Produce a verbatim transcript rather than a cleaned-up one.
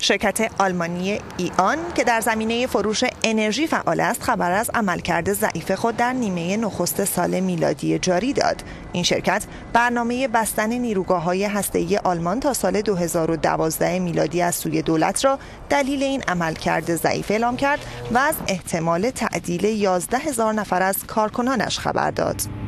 شرکت آلمانی ایان که در زمینه فروش انرژی فعال است، خبر از عملکرد ضعیف خود در نیمه نخست سال میلادی جاری داد. این شرکت برنامه بستن نیروگاه‌های هسته‌ای آلمان تا سال دو هزار و دوازده میلادی از سوی دولت را دلیل این عملکرد ضعیف اعلام کرد و از احتمال تعدیل یازده هزار نفر از کارکنانش خبر داد.